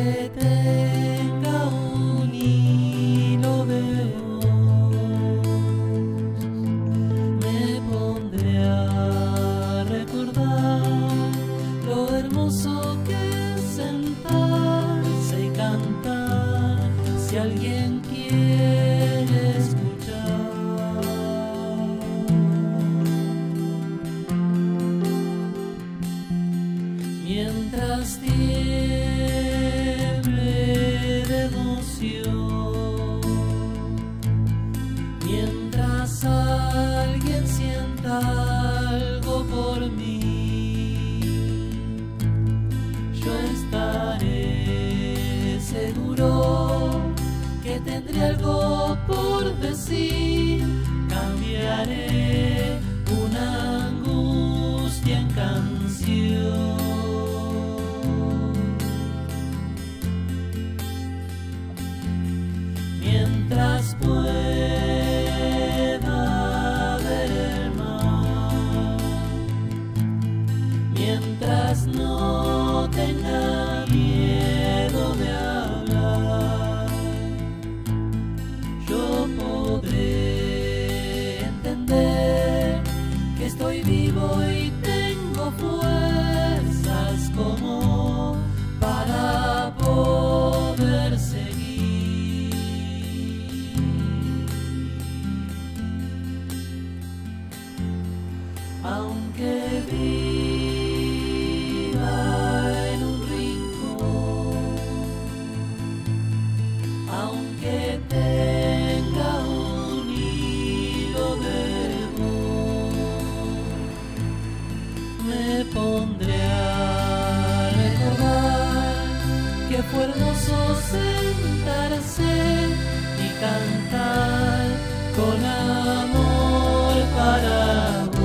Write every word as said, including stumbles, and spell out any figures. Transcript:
Aunque tenga un hilo de voz, me pondré a recordar lo hermoso que es sentarse y cantar si alguien quiere escuchar. Mientras tiemble de emoción, mientras alguien sienta algo por mí, yo estaré seguro que tendré algo por decir. Cambiaré una angustia en canción. Mientras pueda ver el mar, mientras no tenga miedo de hablar, yo podré entender que estoy vivo y tengo fuerzas como para poder seguir. Aunque viva en un rincón, aunque tenga un hilo de voz, me pondré a recordar que fue hermoso sentarse y cantar con amor para vos.